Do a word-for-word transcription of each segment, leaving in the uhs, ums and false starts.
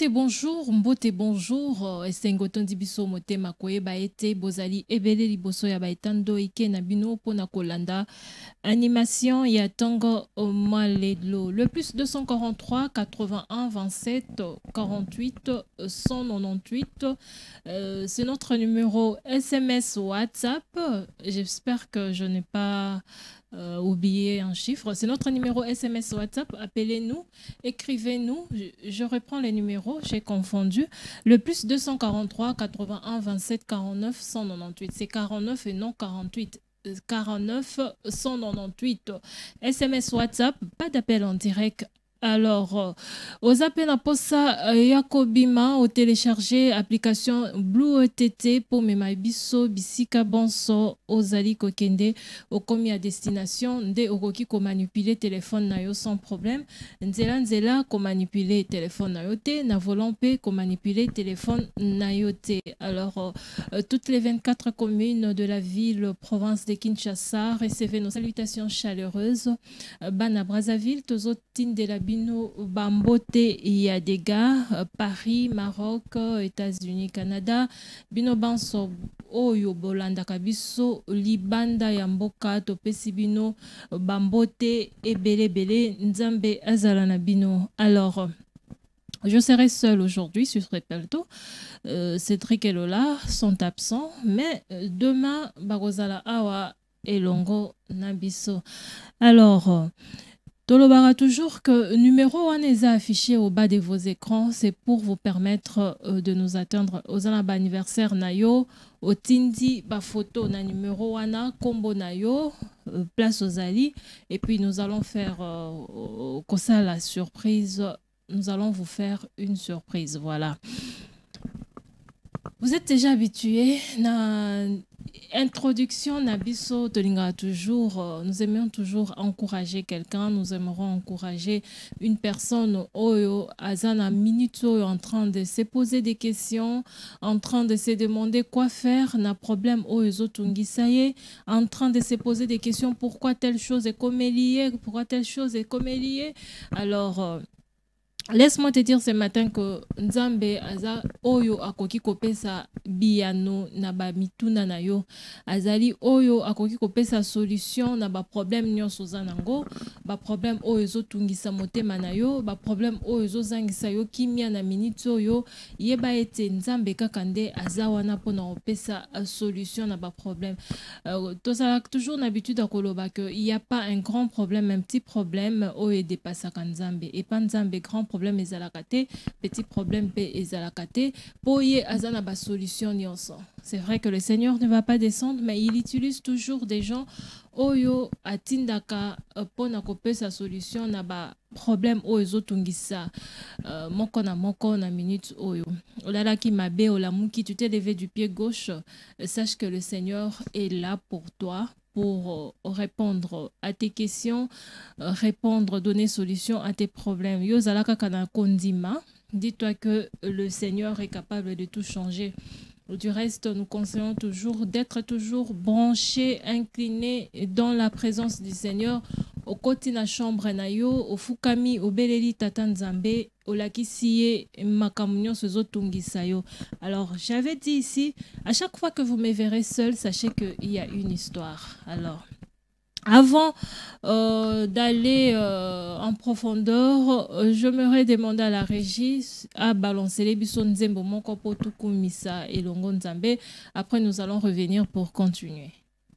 Mbote bonjour, Mbote bonjour, esengoton dibiso motema koyeba ete bozali ebele liboso ya baetando ike na bino pona kolanda animation ya tango malelo. Le plus deux cent quarante-trois quatre-vingt-un vingt-sept quarante-huit cent quatre-vingt-huit, euh, c'est notre numéro S M S WhatsApp. J'espère que je n'ai pas euh, oublié un chiffre. C'est notre numéro S M S WhatsApp. Appelez-nous, écrivez-nous. Je, je reprends les numéros, j'ai confondu. Le plus deux cent quarante-trois quatre-vingt-un vingt-sept quarante-neuf cent quatre-vingt-huit. C'est quarante-neuf et non quarante-huit. quarante-neuf cent quatre-vingt-huit. S M S WhatsApp, pas d'appel en direct. Alors, euh, aux appels à posa euh, Yakobima, au télécharger application Blue E T T pour Memaibiso, Bisika Bonso, Ozali Kokende, au commis à destination, nde okoki ko manipuler téléphone na yo sans problème. Nzela nzela ko manipuler téléphone na yo te, na volant pe ko manipuler téléphone na yo te. Alors, euh, toutes les vingt-quatre communes de la ville, province de Kinshasa, recevez nos salutations chaleureuses. Euh, Bana Brazzaville, Tozotin de la Bino Bambote Yadega, Paris, Maroc, États-Unis, Canada, Bino Banso Oyo Bolanda Kabiso, Libanda Yamboka, Topesi Bino Bambote Ebele Bele, Nzambe Azalana Bino. Alors, je serai seule aujourd'hui sur ce plateau. Euh, Cédric et Lola sont absents, mais demain, Barozala Awa et Longo Nabiso. Alors, Tolobara toujours que numéro un est affiché au bas de vos écrans, c'est pour vous permettre euh, de nous atteindre aux anniversaires anniversaire nayo, au tindi ba photo na numéro un combo nayo, euh, place aux ali, et puis nous allons faire euh, comme ça la surprise, nous allons vous faire une surprise, voilà. Vous êtes déjà habitués na introduction Nabiso Tolinga toujours, euh, nous aimons toujours encourager quelqu'un, nous aimerons encourager une personne Oyo Azana Minuto en train de se poser des questions, en train de se demander quoi faire, n'a problème Oyo Tungisaye, en train de se poser des questions pourquoi telle chose est comme liée, pourquoi telle chose est comme liée. Alors euh, laisse-moi te dire ce matin que Nzambe aza oyo akoki kopesa biano na ba mituna na yo, azali oyo akoki kopesa solution na ba problème nyonso za nango, ba problème oyo zo tungisa motema na yo, ba problème oyo zo zangisa yo kimia na minute oyo, yeba ete Nzambe kaka nde aza wana pona kopesa solution na ba problème. Euh, tosala toujours l'habitude à koloba que il y a pas un grand problème, un petit problème oyo dépassaka Nzambe et pas Nzambe grand problème ezalakate, petit problème pe ezalakate, poye azana ba solution nyonso. C'est vrai que le Seigneur ne va pas descendre, mais il utilise toujours des gens oyo atindaka pona kopesa solution na ba problème oyo zotungisa uh, moko na moko na minute oyo. Olala ki mabe olamuki, tu t'es levé du pied gauche, sache que le Seigneur est là pour toi, pour répondre à tes questions, répondre, donner solution à tes problèmes. Yo zalaka kana kondima, dis-toi que le Seigneur est capable de tout changer. Du reste, nous conseillons toujours d'être toujours branché, incliné dans la présence du Seigneur. Au côté de la chambre nayo, au fukami, au beleli tatanzambe, au lakisiye, makamunyo sozotungisayo. Alors, j'avais dit ici, à chaque fois que vous me verrez seul, sachez qu'il y a une histoire. Alors, avant euh, d'aller euh, en profondeur, euh, je me demander à la régie à balancer les bisons nzembo moko po tukumisa et longo nzambe. Après, nous allons revenir pour continuer.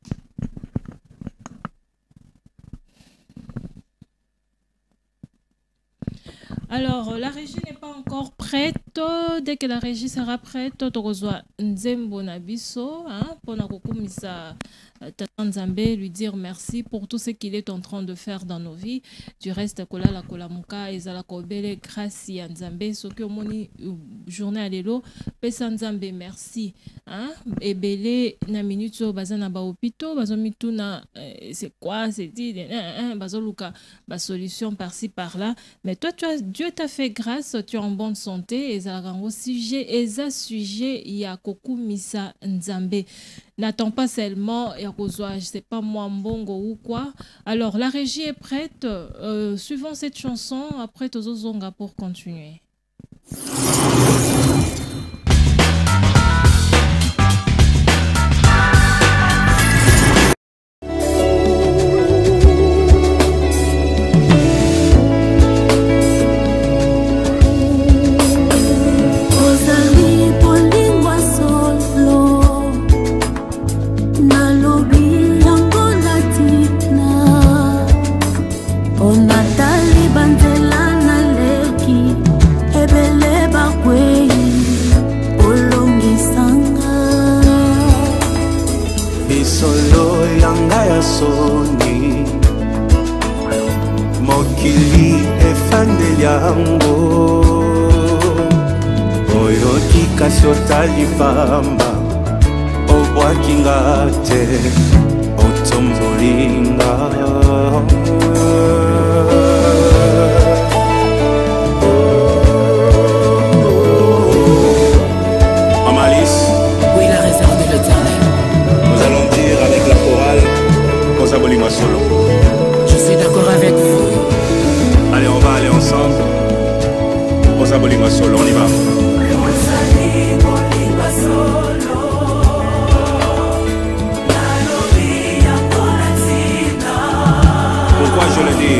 Alors, la régie n'est pas encore prête. Dès que la régie sera prête, tu reçois Nzembo Nabiso, hein, pour Nakukumisa Tatanzambe, lui dire merci pour tout ce qu'il est en train de faire dans nos vies. Du reste, Kola la Kolamuka, Ezala Kobele, grâce à Nzambe, ce que moni journée à l'élo, Pesa Nzambe, merci. Hein, et belé, na minute, bazana ba opito, bazomitu na, c'est quoi, c'est dit, bazoluka, ba solution par-ci, par-là. Mais toi, tu as, Dieu t'a fait grâce, tu es en bonne santé, et ça rend au sujet, et ça sujet, il y a Koku Misa Nzambe. N'attends pas seulement, et je sais pas moi, mbongo ou quoi. Alors, la régie est prête. Euh, suivant cette chanson, après, Tozo Zonga pour continuer. Mokili efande yango oyo kikasi otali pamba obwakinga te otombolinga Amalis. Oui, la réserve de l'Éternel. Nous allons dire avec la chorale Osabolinga solo. Je suis d'accord avec vous. Allez, on va aller ensemble. Osabolinga solo, on y va. Pourquoi je le dis?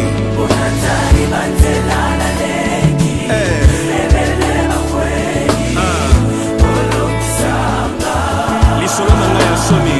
Lisolo nanga ya somi.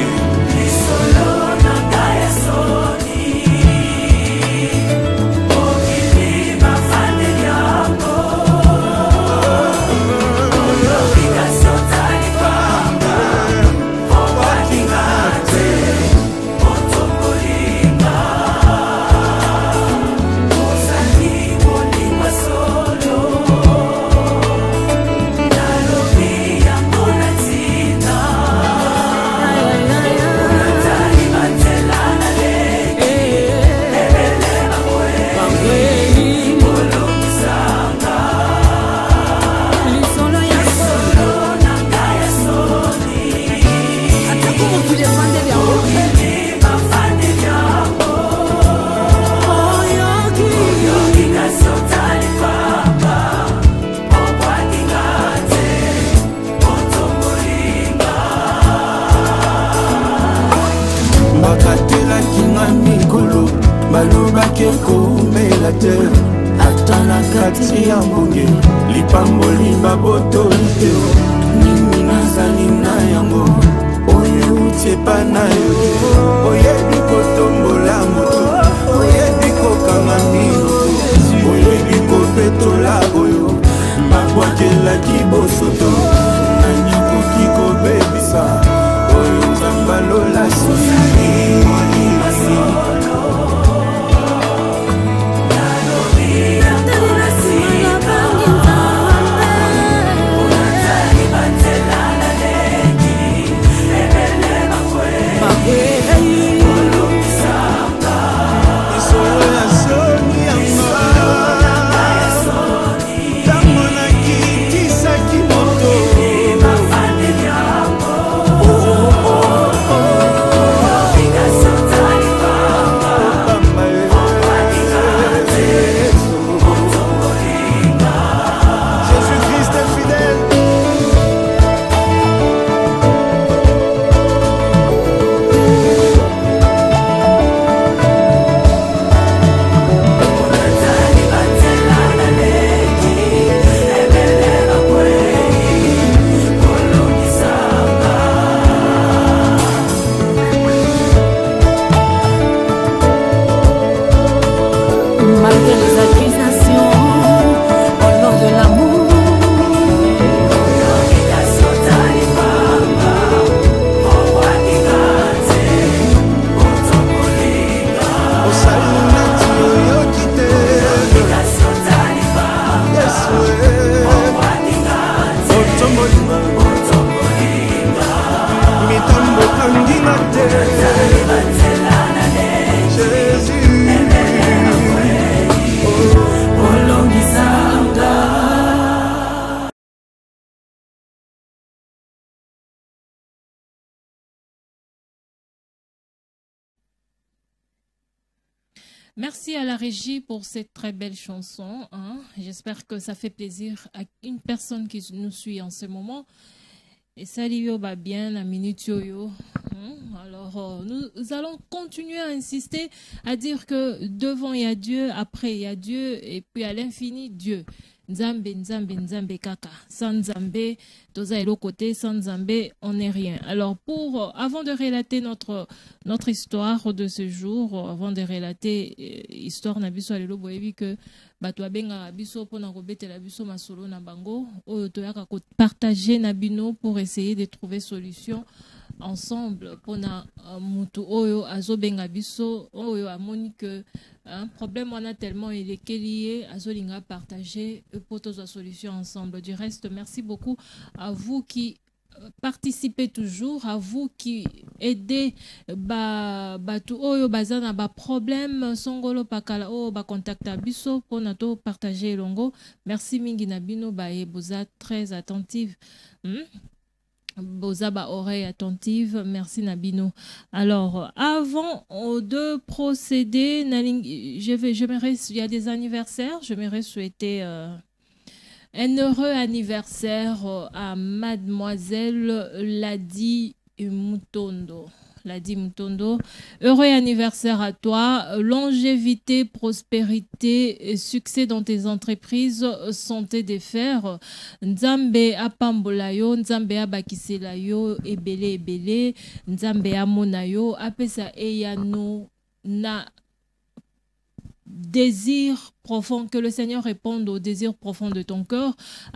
Balobakeko te ata na kati ya mbonge lipamboli babotoli te nini nazali na yango oyo uti epa na yo oyebi kotombola moto oyebi kokanga mino oyebi kopetola oyo babwakelaki bosoto nanyakoki kobebisa oyo nzambalola sosali Merci à la régie pour cette très belle chanson. Hein. J'espère que ça fait plaisir à une personne qui nous suit en ce moment. Et salut yo va bien, la minute yo yo. Hein. Alors, euh, nous allons continuer à insister à dire que devant il y a Dieu, après il y a Dieu, et puis à l'infini, Dieu. Nzambe, Nzambe, Nzambe, kaka. Sans Nzambe, toza l'autre côté, sans Nzambe, on n'est rien. Alors, pour, euh, avant de relater notre, notre histoire de ce jour, euh, avant de relater euh, histoire na biso alelo boyebi que bato abenga biso pona kobetela biso masolo na bango, oyo toyaka ko partager na bino pour essayer de trouver solution ensemble pona uh, mutu oyo azobenga biso oyo amoni que un problème on a tellement il est lié azolinga partager pour tous la solution ensemble. Du reste, merci beaucoup à vous qui participez toujours, à vous qui aidez ba batu oyo bazana ba problème songolo pakala o ba contact abiso pour nato partager longo. Merci mingi nabino ba e boza très attentive. Hmm? Bozaba oreille attentive, merci Nabino. Alors, avant de procéder, je vais, j'aimerais, il y a des anniversaires, j'aimerais souhaiter euh, un heureux anniversaire à Mademoiselle Ladi Mutondo. Ladi Mutondo, heureux anniversaire à toi, longévité, prospérité, et succès dans tes entreprises, santé des fers, Nzambe apambolayo, Nzambe abakiselayo, ebele ebele, Nzambe amonayo, apesa eyano na désir profond, que le Seigneur réponde au désir profond de ton cœur.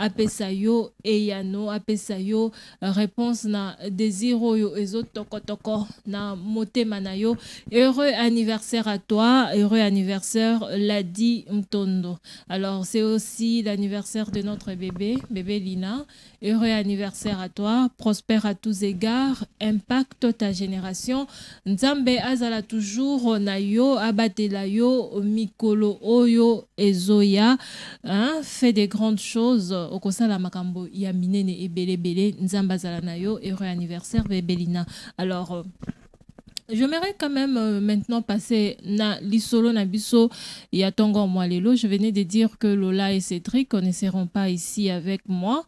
Apesayo eyano, apesayo réponse na désir oyo ezo toko toko na motema na yo. Heureux anniversaire à toi, heureux anniversaire Ladi Mtondo. Alors c'est aussi l'anniversaire de notre bébé, bébé Lina. Heureux anniversaire à toi, prospère à tous égards, impacte ta génération. Nzambe azala toujours na yo, abatela yo mikolo oyo Ezoya, hein, fait des grandes choses au Kosala Makambo Yaminene et Bele Bele Nzamba Zalanayo, heureux anniversaire Bébélina. Alors euh, j'aimerais quand même euh, maintenant passer na Lisolo Nabiso Yatongo Moalelo. Je venais de dire que Lola et Cédric ne seront pas ici avec moi.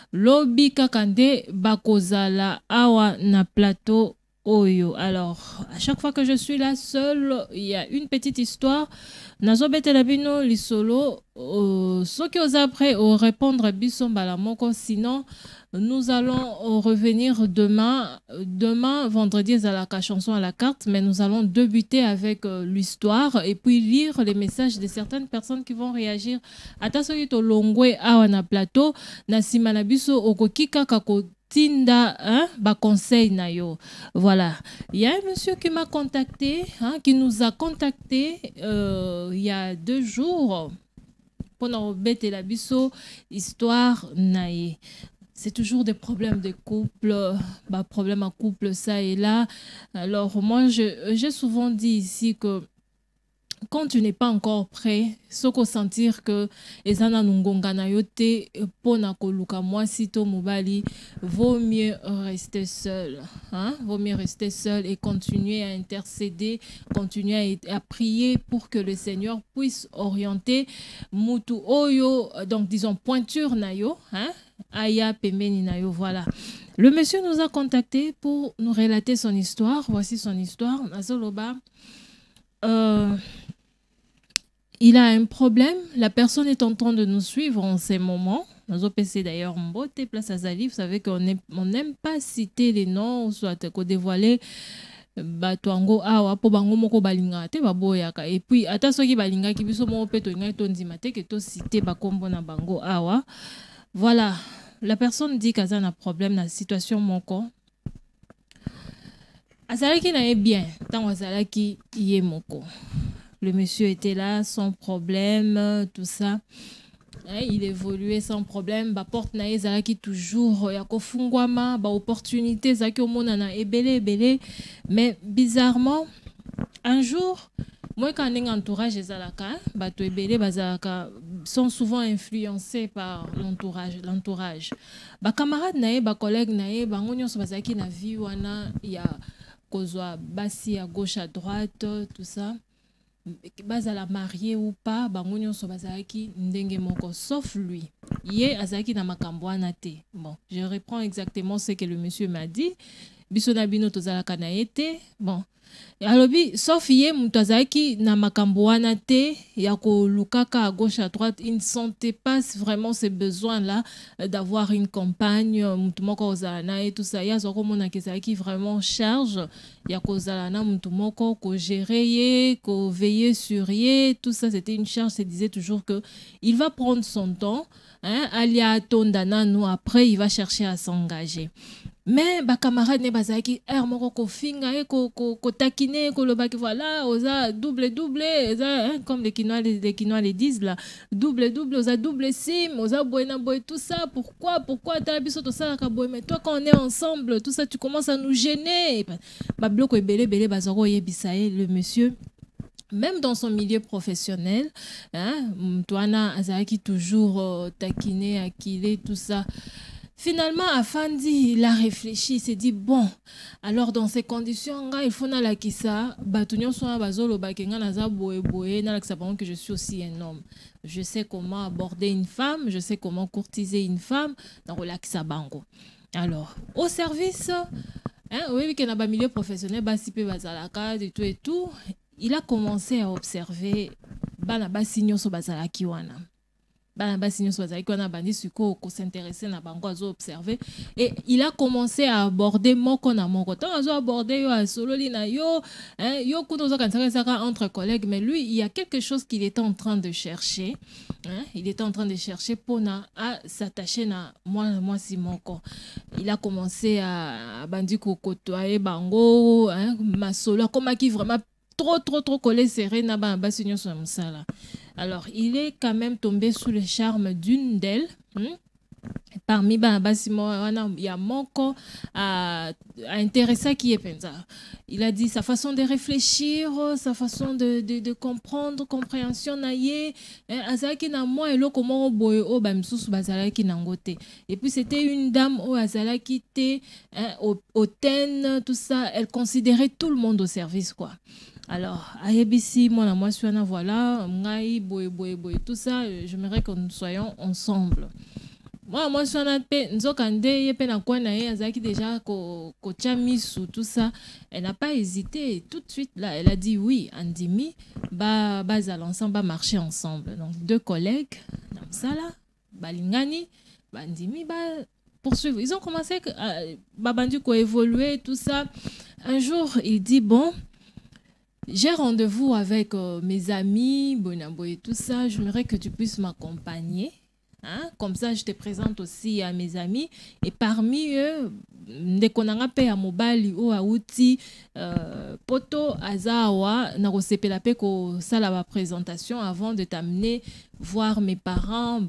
Lobi Kakande Bakozala Awa na plateau Oyo. Alors, à chaque fois que je suis là seule, il y a une petite histoire. Nazobete labino lisolo, ceux qui osent après répondre à Bisson Balamoko. Sinon, nous allons revenir demain, demain, vendredi, à la chanson à la carte, mais nous allons débuter avec euh, l'histoire et puis lire les messages de certaines personnes qui vont réagir. Atasoyito longwe awana plateau, nasima nabiso okokika kako. Tinda, hein, ba conseil na yo. Voilà. Il y a un monsieur qui m'a contacté, hein, qui nous a contacté euh, il y a deux jours pendant bête et la bisso, histoire naïe. C'est toujours des problèmes de couple, bah, problèmes à couple, ça et là. Alors, moi, j'ai souvent dit ici que quand tu n'es pas encore prêt, ce qu'on sentir que ezana nungonga na yote pona koluka moi sito mobali, vaut mieux rester seul, hein? Vaut mieux rester seul et continuer à intercéder, continuer à, à prier pour que le Seigneur puisse orienter mutu oyo, donc disons pointure na yo, hein? Aya pemeni na yo, voilà. Le monsieur nous a contacté pour nous relater son histoire. Voici son histoire. Azoloba. Euh, il a un problème. La personne est en train de nous suivre en ces moments. Nous avons passé d'ailleurs en beauté, place à Zali. Vous savez qu'on n'aime pas citer les noms ou soit qu'on dévoiler. Batuango awa po bango moko balinga te baboyaka et puis ata soki balinga ki biso mo peto ngai to ndima te ke to citer ba kombo na bango awa. Voilà, la personne dit qu'elle a un problème dans la situation moko. Azalaki na bien, tant azalaki yé moko. Le monsieur était là sans problème, tout ça. Il évoluait sans problème. Ba porte na ezalaki toujours ya kofungwama, ba opportunité zaki omonana ebele ebele. Mais bizarrement, un jour, moi quand un entourage ezalaka, ba to ebele bazalaka sont souvent influencés par l'entourage, l'entourage. Ba camarades nae, ba collègues nae, ba ngonyo so bazaki na vie wana ya kozwa basi à gauche à droite, tout ça. bazala marié ou pas bango nyonso bazalaki ndenge moko sauf lui ye azalaki na makambo wana te. Bon, je reprends exactement ce que le monsieur m'a dit. Biso na bino tozalaka na ye te. Bon, alobi sauf ye mutu azalaki na makambo wana te ya kolukaka à gauche à droite. Il ne sentait pas vraiment ce besoin là d'avoir une compagne mutu moko ozala na ye tout ça. Ya zoko mona kezalaki vraiment charge ya kozala na mutu moko ko gérer ye, ko veiller sur ye, tout ça c'était une charge. Il disait toujours que il va prendre son temps, hein, alia tondana nous après il va chercher à s'engager. Mais ba camarade ne bazaki er moko ko finga e ko ko ko takine ko lo baki voilà oza double double oza, hein, comme les Kinois les, les Kinois les disent là, double double oza double sim oza boyna boy tout ça. Pourquoi pourquoi ta biso to ça ka boy, mais toi quand on est ensemble tout ça tu commences à nous gêner. Ba bloko ebele bele bazoko yebisaye le monsieur. Même dans son milieu professionnel, hein, Mtwana azaki toujours euh, taquiné, akilé, tout ça. Finalement, Afandi, il a réfléchi, il s'est dit, bon, alors dans ces conditions, il faut na la kisa, batunyo soit bazolo bakenga naza boe boe, na la kisa que je suis aussi un homme. Je sais comment aborder une femme, je sais comment courtiser une femme, dans la kisa bango. Alors, au service, hein, oui, qu'il y a un milieu professionnel, basipe bazalaka, et tout et tout, il a commencé à observer bana basigno so bazalaki wana. S'intéresser na bango azo observer et il a commencé à aborder moko na moko tant azo aborder yo a sololi na yo hein yo kuno zo kansaka entre collègues, mais lui il y a quelque chose qu'il était en train de chercher, hein, il était en train de chercher pour na à s'attacher na moi moi si moko. Il a commencé à bandi ko kotoyer bango hein masolo comme qui vraiment trop trop trop collé serré na ba basigno so msala. Alors, il est quand même tombé sous le charme d'une d'elles. Hmm? Parmi Basimo, il y a Moko à intéresser qui est pensa. Il a dit sa façon de réfléchir, sa façon de, de, de comprendre, compréhension naïe. Azaki na moi et l'autre comment au boy au bamsous bazalaki nangote. Et puis c'était une dame au azalaki te au hautaine tout ça. Elle considérait tout le monde au service quoi. Alors, à A B C, moi, la moi, suis voilà, Ngai, boy, boy, boy, tout ça, j'aimerais que nous soyons ensemble. Moi, moi, je suis en paix, nous sommes déjà, ko chamisu, tout ça. Elle n'a pas hésité. Tout de suite, là, elle a dit oui, Andimi, bah, bah, ensemble, bah, marcher ensemble. Donc, deux collègues, Namsala, Balingani, Bandimi, bah, poursuivre. Ils ont commencé à, bah, bandu, ko évoluer, tout ça. Un jour, il dit, bon, j'ai rendez-vous avec euh, mes amis, Bonabo et tout ça. J'aimerais que tu puisses m'accompagner. Hein? Comme ça, je te présente aussi à mes amis. Et parmi eux, dès qu'on a appelé à Mobali ou à Outi, euh, Poto, Azawa, Narosepelape, ko ça la présentation avant de t'amener voir mes parents.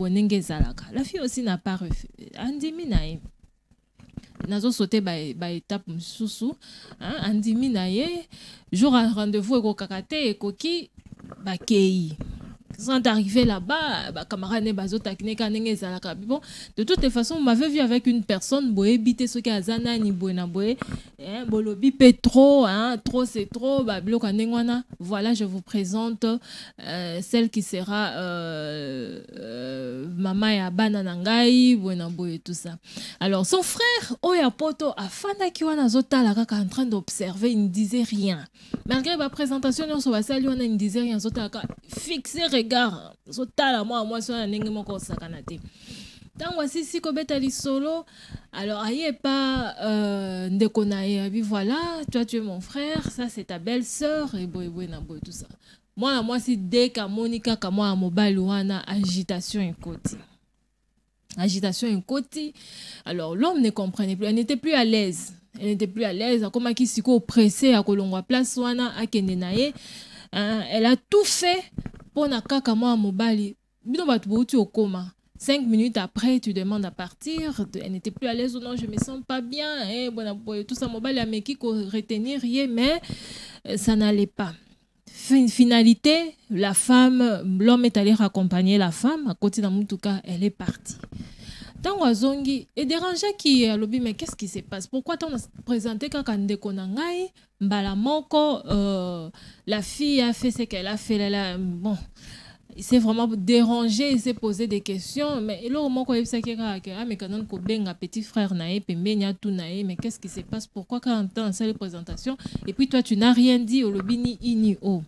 La fille aussi n'a pas refusé. Andimi naï. Nazo sauté ba ba étape mususu hein andimi na ye jour à rendez-vous eko kakate ekoki ba kei sans arriver là-bas ba camarade ne bazo takine kanenge zalaka bon de toutes les façons on m'avait vu avec une personne boye bité ce qui azana ni boye na boye hein bolobi petro hein trop c'est trop ba bloka nengwana. Voilà, je vous présente euh, celle qui sera euh, euh, maman ya bana nangai boye na boye tout ça. Alors son frère Oya Poto afanda ki wana zotala kaka en train d'observer, il ne disait rien malgré ma présentation sur basali wana il ne disait rien zotala fixé regard zotala moi moi sur la ndenge moko sakanate. Tant voici si kobeta li solo alors aïe pas euh, ndekonaye puis voilà toi tu es mon frère, ça c'est ta belle-sœur et boy boy na boy tout ça. Moi moi si dès que Monica ka moi mobile wana agitation et côté. Agitation et côté. Alors l'homme ne comprenait plus, elle n'était plus à l'aise. Elle n'était plus à l'aise, comme qui s'y oppressé à Kolongwa place wana à Kendenaye. Elle a tout fait pour na kaka moi mobile. Bino batu bouti au coma. Cinq minutes après, tu demandes à partir. Elle n'était plus à l'aise ou non, je me sens pas bien. Eh, bon, tout ça, mobile, mais qui retenir rien, mais ça n'allait pas. Finalité, la femme, l'homme est allé raccompagner la femme. À côté d'un tout cas, elle est partie. Tango azongi et dérangé qui est lobby mais qu'est-ce qui se passe? Pourquoi t'en as présenté quand ndeko na ngai mbala moko euh, la fille a fait ce qu'elle a fait là, bon il s'est vraiment dérangé, il s'est posé des questions mais là au moment où il s'est dit ah mais quand on benga petit frère nae pembenya tout nae mais qu'est-ce qui se passe? Pourquoi quand on entend cette présentation et puis toi tu n'as rien dit au lobby ni i ni o.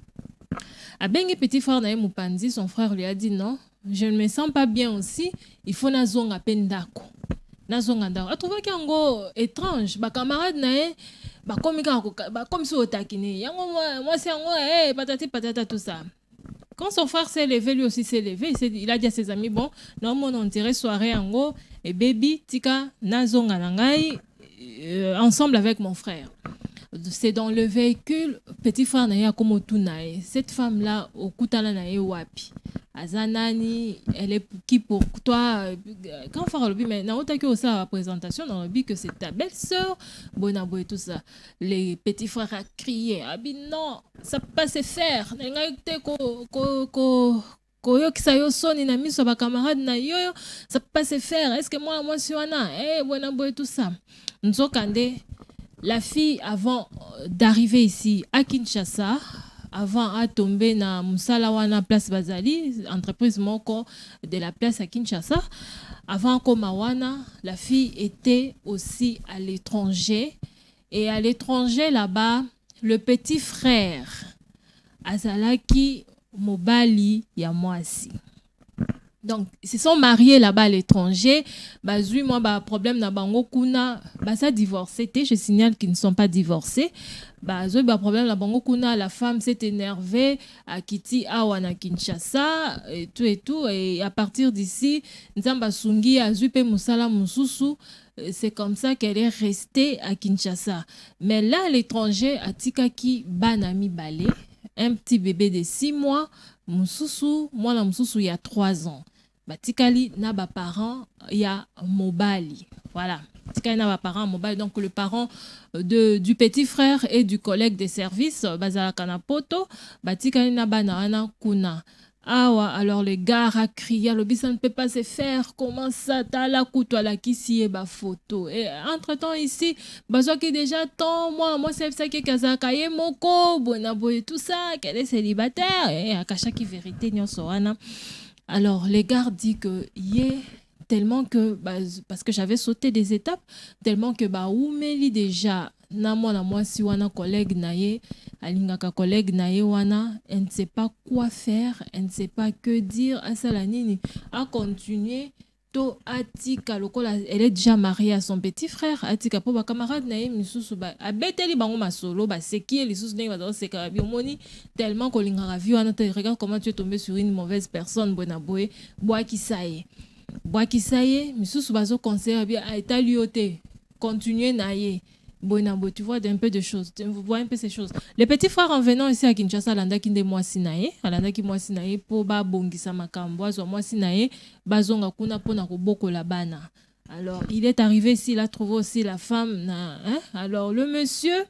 A bengi petit frère nae Mupanzi, son frère lui a dit non. Je ne me sens pas bien aussi. Il faut nazonga pendako. Nazonga ndako. A trouvé qu'ango étrange. Ba camarade nae, ba comme ba comme si otakine. Yango moi, moi c'est ango eh patati patata tout ça. Quand son frère s'est levé, lui aussi s'est levé. Il, il a dit à ses amis bon, non mon on dirait soirée ango et baby tika nazonga nangai euh, ensemble avec mon frère. C'est dans le véhicule petit frère nae comme tout nae. Cette femme là au kutala nae wapi. Azanani, elle est qui pour toi? Quand on fait le but, mais n'a autant que ça la présentation dans le but que c'est ta belle-sœur, Bonabo et tout ça. Les petits frères a crié, ah ben non, ça peut pas se faire. N'engagez ko ko ko koyo kisayo soni na miso ba camarade na yo, ça peut pas se faire. Est-ce que moi moi suis wana, eh Bonabo et tout ça. Nzokande, la fille avant d'arriver ici à Kinshasa. Avant à tomber na musala wana place Bazali, entreprise moko de la place à Kinshasa. Avant Komawana, la fille était aussi à l'étranger. Et à l'étranger là-bas, le petit frère Azalaki Mobali Yamwasi. Donc, ils se sont mariés là-bas à l'étranger. Bah, oui, moi, bah, problème na bango kuna, bah, ça divorcé. Je signale qu'ils ne sont pas divorcés. Bah, oui, bah, problème na bango kuna, la femme s'est énervée à Kiti Awana Kinshasa et tout et tout. Et à partir d'ici, Nzamba Sungi a zupe Musala Mususu. C'est comme ça qu'elle est restée à Kinshasa. Mais là, à l'étranger, à Tikaki Banami Balé, un petit bébé de six mois. Mususu, moi la Mususu il y a trois ans. Batikali n'a pas parents, il y a Mobali. Voilà. Tikali n'a pas parents, Mobali. Donc le parent de, du petit frère et du collègue de service, Bazala Kanapoto, Batikali n'a pas na kuna. Ah ouais, alors les gars a crié, le ça ne peut pas se faire, comment ça, t'as la couteau la qui s'y est ba photo. Et entre-temps ici, bazo qui déjà tant, moi, moi c'est ça qui est Kazakaye Moko, Bonabo et tout ça, qu'elle est célibataire, et Akasha qui vérité, nyon soana. Alors les gars dit que yé, tellement que, bah, parce que j'avais sauté des étapes, tellement que bah, oumeli déjà, na moi na moi si wana collègue naye, alingaka collègue naye wana, elle ne sait pas quoi faire, elle ne sait pas que dire à Salanini, à continuer. To atika lokola, elle est déjà mariée à son petit frère, atika po ba camarade naye misusu ba abeteli bango masolo ba seki les sous ne ba se ka biomoni tellement ko lingaka vi wana te regarde comment tu es tombé sur une mauvaise personne bona boy bois qui saye bois qui saye misusu bazo conseiller bien a état lioté continuer naye. Bonabo, tu vois un peu de choses, tu vois un peu ces choses. Les petits frères en venant ici à Kinshasa, Alanda qui de moi sinae, Alanda qui moi sinae pour ba bongisa makambo, zo moi sinae, bazonga kuna pona koboko la bana. Alors, il est arrivé ici, il a trouvé aussi la femme na, hein? Alors le monsieur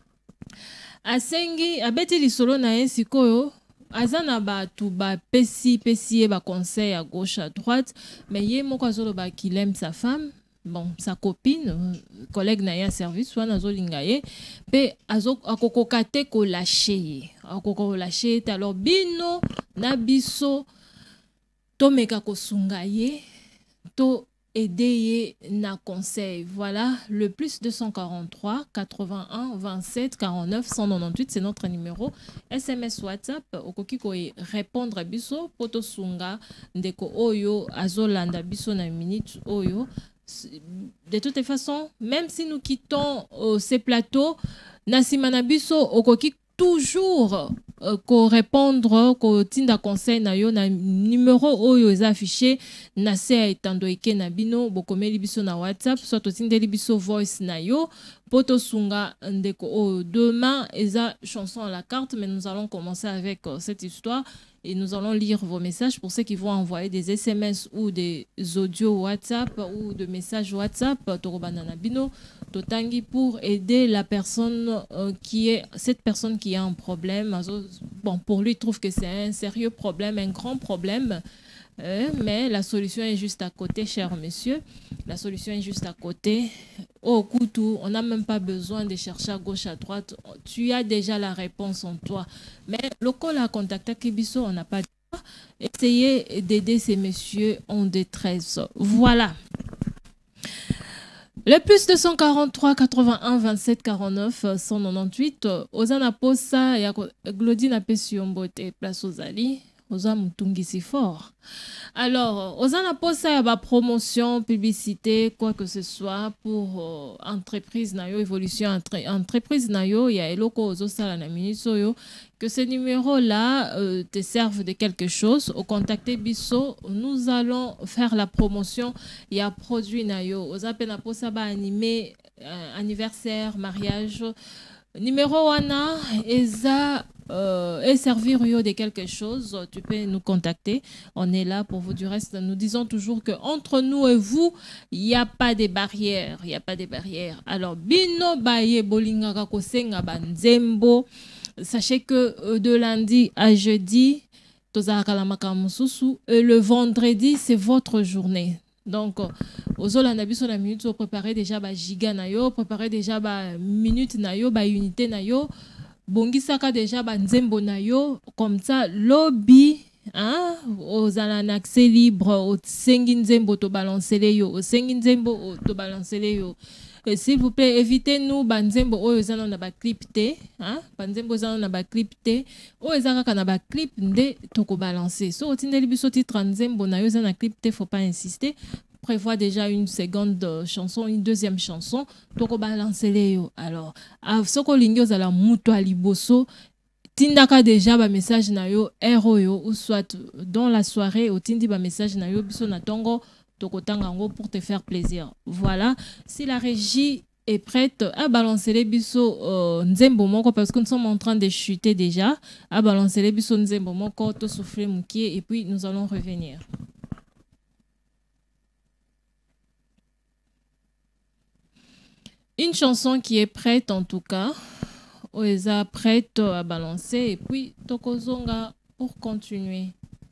asengi abeti li solo nae sikoyo. Azana ba tout ba pesi pesi ba conseil à gauche à droite, mais yé moko azolo ba qu'il aime sa femme. Bon, sa copine, collègue na service, soit nazo lingaye, pe azo akokokate ko lâcher, akoko lâcher, alors bino nabiso to meka ko sungaye, to aider na conseil. Voilà, le plus deux cent quarante-trois quatre-vingt-un vingt-sept quarante-neuf cent quatre-vingt-dix-huit, c'est notre numéro. S M S WhatsApp, okoki ko répondre biso, poto sunga, ndeko oyo, azolanda biso na minute oyo. De toutes les façons, même si nous quittons euh, ces plateaux, Nassima Biso, okoki toujours euh, ko répondre, ko tinda conseil na yo na numéro oyo est affiché, nase etando eke na bino, bokomeli biso na WhatsApp, soit to tindeli biso voice na yo, poto sunga ndeko o demain, eza chanson à la carte, mais nous allons commencer avec euh, cette histoire. Et nous allons lire vos messages pour ceux qui vont envoyer des S M S ou des audios WhatsApp ou des messages WhatsApp. Torobanana Bino, Totangi pour aider la personne euh, qui est cette personne qui a un problème. Bon, pour lui, il trouve que c'est un sérieux problème, un grand problème. Euh, mais la solution est juste à côté, cher monsieur. La solution est juste à côté. Au couteau, on n'a même pas besoin de chercher à gauche, à droite. Tu as déjà la réponse en toi. Mais le col a contacté Kibiso, on n'a pas dit. Essayez d'aider ces messieurs en détresse. Voilà. Le plus deux cent quarante-trois quatre-vingt-un vingt-sept quarante-neuf cent quatre-vingt-dix-huit. Ozana Posa et Glodine Apesiombote, place aux Ali. Oza Mutungisi fort. Alors, Ozana Posa y a promotion, publicité, quoi que ce soit pour euh, entreprise nayo, évolution entre, entreprise nayo, il y a Eloko Ozo Salana Minisoyo, que ce numéro-là euh, te serve de quelque chose. Au contacter Bisso, nous allons faire la promotion. Il y a produit nayo. Oza Pena Posa ba animé euh, anniversaire, mariage. Numéro Wana, Eza. Euh, et servir de quelque chose, tu peux nous contacter. On est là pour vous. Du reste, nous disons toujours que entre nous et vous, il n'y a pas de barrières. Il n'y a pas de barrières. Alors, Bino Baye Bolinga Kosenga Banzembo. Sachez que euh, de lundi à jeudi, et le vendredi, c'est votre journée. Donc, aux Olanabiso la minute, vous préparez déjà ba giga nayo, préparez déjà ba minute nayo, ba unité nayo. Bongi saka déjà banzembo na yo comme ça lobby hein aux un accès libre au senginzembo to balancer yo au senginzembo to balancer yo. S'il vous plaît, évitez-nous banzembo o ezana na ba clipté hein banzembo ezana na ba clipté o ezaka kana ba clip nde to ko balancer. So otindeli biso titre nzembo na yo ezana clipté, faut pas insister. Prévoit déjà une seconde euh, chanson, une deuxième chanson, toko balancer les alors à soko lingyo za la muto aliboso tindaka déjà ba message na yo ero yo ou soit dans la soirée au tindi ba message na yo biso na tongo toko tangango pour te faire plaisir. Voilà, si la régie est prête à balancer les biso euh, nzembo moko parce que nous sommes en train de chuter déjà, à balancer les biso nzembo moko to souffler moukier et puis nous allons revenir. Une chanson qui est prête en tout cas. Oeza prête à balancer et puis Tokozonga pour continuer.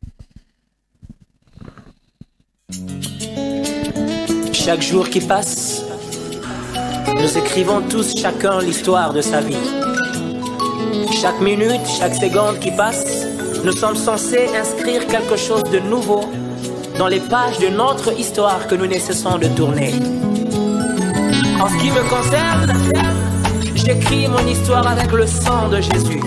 Chaque jour qui passe, nous écrivons tous chacun l'histoire de sa vie. Chaque minute, chaque seconde qui passe, nous sommes censés inscrire quelque chose de nouveau dans les pages de notre histoire que nous ne cessons de tourner. En ce qui me concerne, j'écris mon histoire avec le sang de Jésus.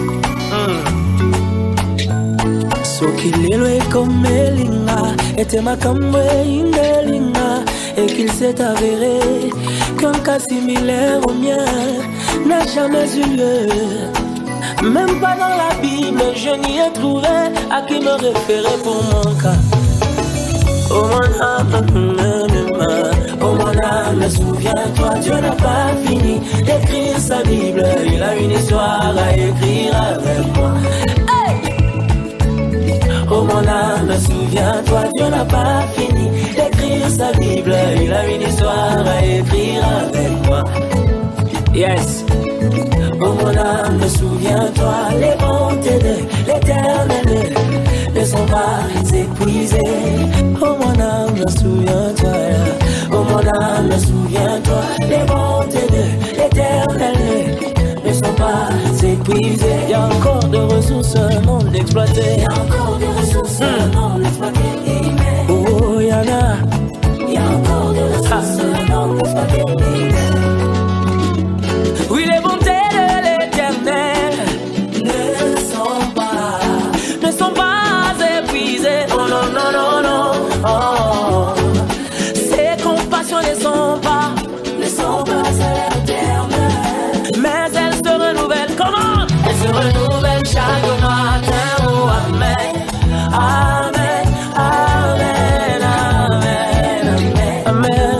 Sokilelo ekomelinga ete makambo ingelinga et qu'il s'est avéré qu'un cas similaire au mien n'a jamais eu lieu. Même pas dans la Bible, je n'y ai trouvé à qui me référer pour mon cas. Oh mon âme, oh mon âme, souviens-toi, Dieu n'a pas fini d'écrire sa Bible. Il a une histoire à écrire avec moi. Oh mon âme, souviens-toi, Dieu n'a pas fini d'écrire sa Bible. Il a une histoire à écrire avec moi. Yes. Oh mon âme, souviens-toi, les bontés de l'Éternel ne sont pas épuisées. Oh mon âme, souviens-toi. Oh mon âme, souviens-toi, les bontés de l'Éternel ne sont pas épuisées. Il y a encore de ressources non exploitées. Il y a encore de ressources mmh. non exploitées. Oh, il y en a. Il y a encore de ressources ah. non exploitées. Oui, les bontés de l'Éternel ne sont pas, ne sont pas épuisées. Oh non, non, non, non. Oh. Ses compassions ne sont pas, ne sont pas éternelles. Mais elles se renouvellent. Comment? Elles se renouvellent chaque matin. Oh, amen. Amen. Amen. Amen. Amen. Amen.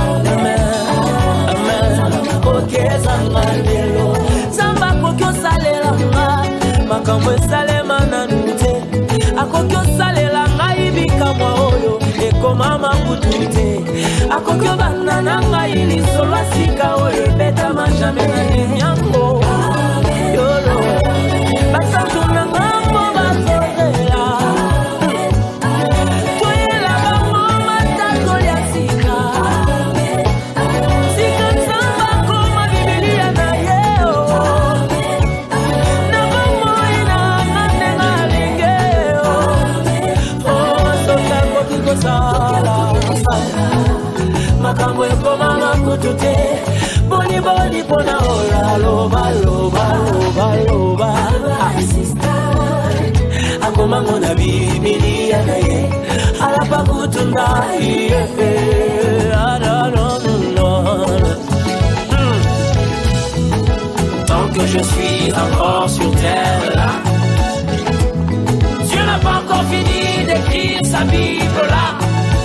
Samba kokyo salela nga makambo esalema na nute akokyo salela nga ibika mwa oyo ekoma makutu te akokyo bana na nga ilisolo asika oyo ebetama jamai na nenyango yolo basatu na ngambo bazozela akoma ngona bibilia na ye alapa kutunda ye tant que je suis encore sur terre là, Dieu n'a pas encore fini d'écrire sa Bible là.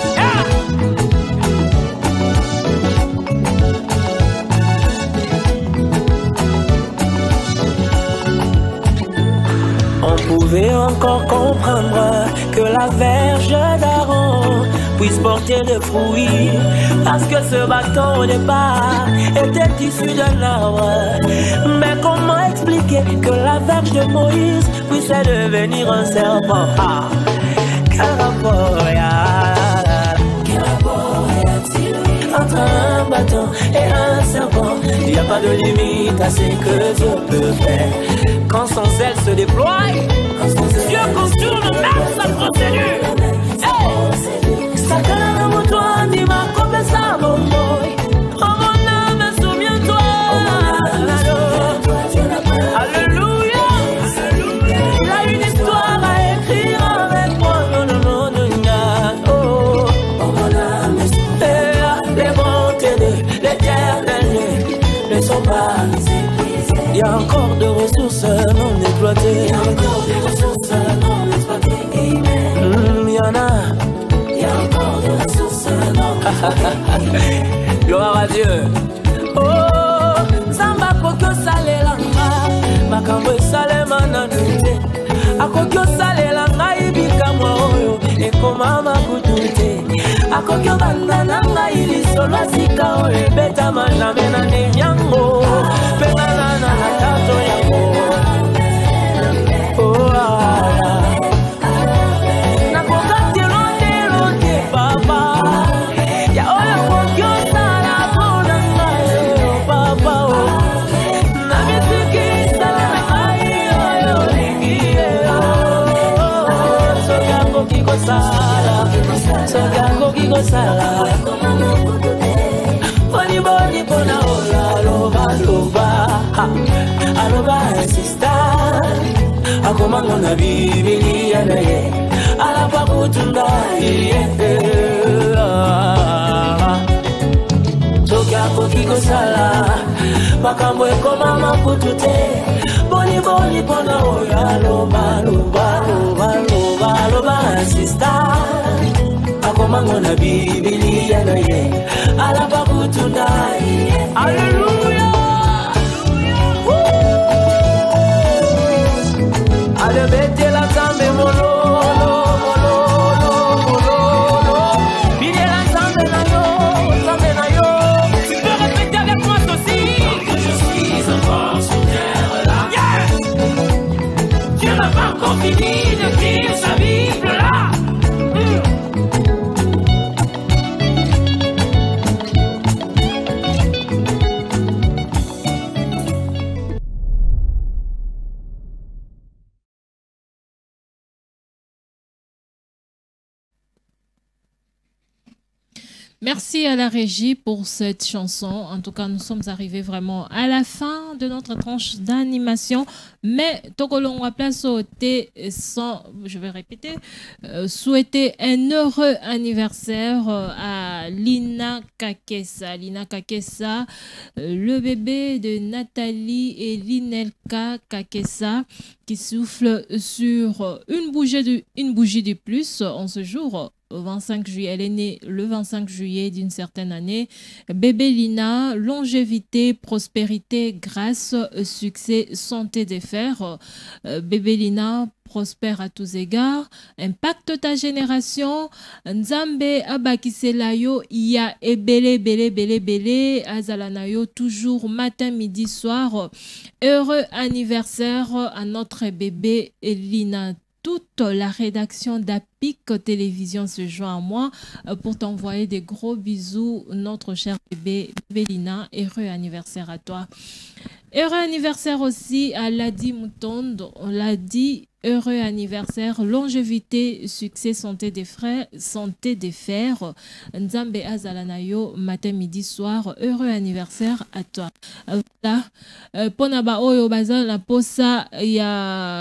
On pouvait encore comprendre que la verge d'Aaron puisse porter des fruits, parce que ce bâton au départ était issu d'un arbre. Mais comment expliquer que la verge de Moïse puisse devenir un serpent? Ah, quel rapport y a? Quel rapport y a-t-il entre un bâton et un serpent? Il n'y a pas de limite à ce que Dieu peut faire. Quand son zèle se déploie, Dieu contourne même sa procédure. Hey! Sakana motoa ni makope sa bomboy. Oh mon âme, souviens-toi. Alléluia. Il a une histoire à écrire avec moi. Non, non, non, non, non. Oh, oh mon âme, souviens-toi. Les bontés de l'Éternel ne sont pas épuisées. Il y a encore de ressources non exploitées. Il y a encore des ressources non exploitées. Amen. Il y en a. Il y a encore de ressources non exploitées. Gloire à Dieu. Oh, Zamba kokyo sale langa. Makambo sale mananute. Akokyo sale langa ibika mwaoyo. Ekoma makutute. Akokyo bandana nga ili solo sika oe. Beta maname na nenyango. Penana na tato yango. Oh ala. Nakokati londe londe papa. Ya oya kokyo sala kona ngayo papa o. Na misiki sala na ngayo yo lingie o. Sogango kiko sala. Sogango kiko sala. Boni boni bona ola loba loba. Aloba insista. Akoma ngona bibilia na ye alapa kutunda ye soki akoki kosala makambo ekoma makutute boni boni pona oyo aloba loba loba loba loba insista akoma ngona bibilia na ye alapa kutunda ye. Alléluia. Ale bete la zambe mololo, mololo, mololo. Bine la zambe na yo, zambe na yo. Tu peux répéter avec moi ceci. Que je suis encore sur terre là. Yeah. Dieu n'a pas encore fini d'écrire sa Bible là. Mm. Merci à la régie pour cette chanson. En tout cas, nous sommes arrivés vraiment à la fin de notre tranche d'animation. Mais Tokolon va place au thé sans, je vais répéter, euh, souhaiter un heureux anniversaire à Lina Kakessa. Lina Kakessa, euh, le bébé de Nathalie et Linelka Kakessa, qui souffle sur une bougie de, une bougie de plus en ce jour. vingt-cinq juillet, elle est née le vingt-cinq juillet d'une certaine année. Bébé Lina, longévité, prospérité, grâce, succès, santé des fers. Euh, bébé Lina, prospère à tous égards, impacte ta génération. Nzambe abakiselayo, iya ebele bele bele bele azalanayo toujours matin, midi, soir. Heureux anniversaire à notre bébé Lina. Toute la rédaction d'Apic Télévision se joint à moi pour t'envoyer des gros bisous, notre cher bébé Bélina. Heureux anniversaire à toi. Heureux anniversaire aussi à Ladi Moutonde. On l'a dit, heureux anniversaire, longévité, succès, santé des frères, santé des fers. Nzambe Azalanayo, matin, midi, soir. Heureux anniversaire à toi. Voilà. Ponaba Oyo Bazal, la posa, il y a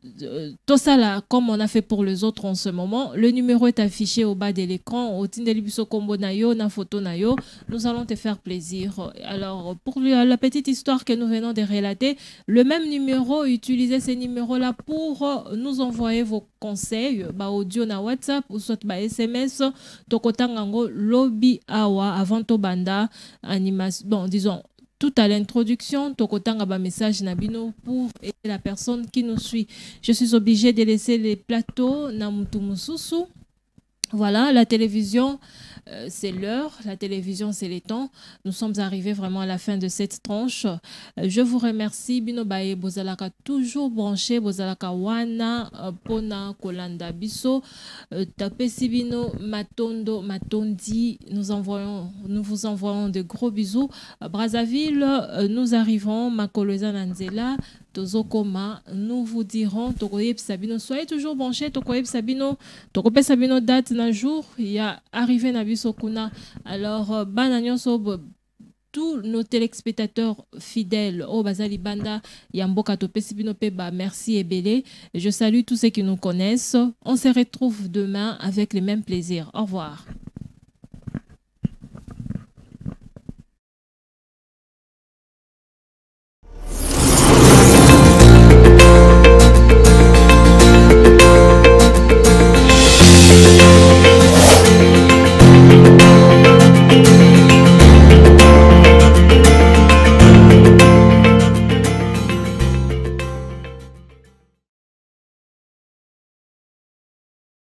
euh, tout ça là, comme on a fait pour les autres en ce moment, le numéro est affiché au bas de l'écran. Au Tindeli Biso Kombo Nayo, na photo Nayo, nous allons te faire plaisir. Alors, pour la petite histoire que nous venons de relater, le même numéro, utilisez ces numéros-là pour nous envoyer vos conseils, bah, audio na WhatsApp ou soit bah, S M S, tokotangango lobby awa avant to banda animation, bon, disons, tout à l'introduction, tokotanga ba message nabino pour aider la personne qui nous suit. Je suis obligée de laisser les plateaux na mutu mususu. Voilà, la télévision, euh, c'est l'heure. La télévision, c'est les temps. Nous sommes arrivés vraiment à la fin de cette tranche. Euh, je vous remercie. Bino Baye Bozalaka, toujours branché. Bozalaka Wana, euh, Pona, Kolanda Biso. Euh, Tapesi Bino, Matondo, Matondi. Nous, envoyons, nous vous envoyons de gros bisous. À Brazzaville, euh, nous arrivons. Makoloza Nanzela. Tozokoma, nous vous dirons, Tokoyeb Sabino, soyez toujours branchés, Tokoyeb Sabino, Tokope Sabino date d'un jour, il y a arrivé Nabiso Kuna. Alors, Banagnon Sob, tous nos téléspectateurs fidèles, au Bazali Banda, Yamboka Tope Sabino Peba, merci et belé. Je salue tous ceux qui nous connaissent. On se retrouve demain avec les mêmes plaisirs. Au revoir.